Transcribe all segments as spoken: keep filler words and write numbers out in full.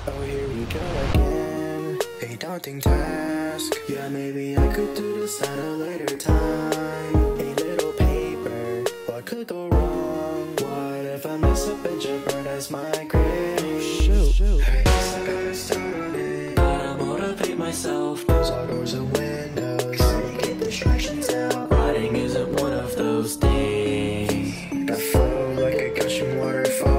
Oh, here we go again. A daunting task. Yeah, maybe I could do this at a later time. A little paper, what could go wrong? What if I mess up and jeopardize my grade? Oh, shoot, shoot. Hey, I gotta start on it. Gotta motivate myself. Close all doors and windows. Gotta get distractions out. Writing isn't one of those things that flow like a gushing waterfall.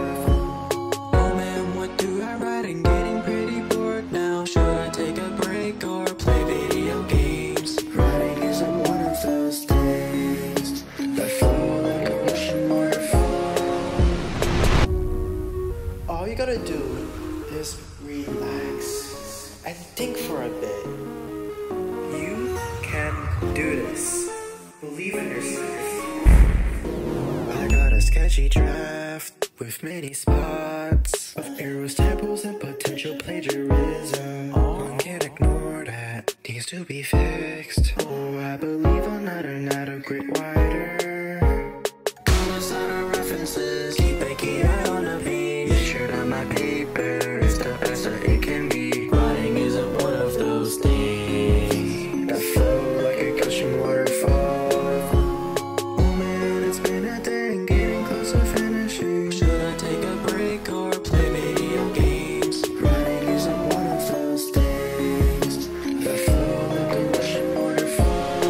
All you gotta do is relax and think for a bit. You can do this. Believe in yourself. I got a sketchy draft with many spots of arrows, temples, and potential plagiarism. Oh, I can't ignore that. Needs to be fixed. Oh, I believe I'm not an adequate writer. Colors out of references. Keep a key eye on the beat. My paper is the best that it can be. Writing isn't one of those things that flow like a gushing waterfall. Oh man, it's been a day and getting close to finishing. Should I take a break or play video games? Writing isn't one of those things that flow like a gushing waterfall.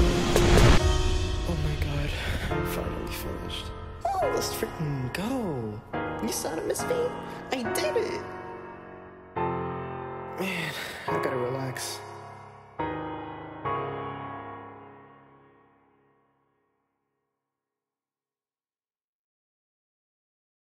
Oh my god, I'm finally finished. Oh, let's freaking go. You saw it, Miss B? I did it! Man, I gotta relax.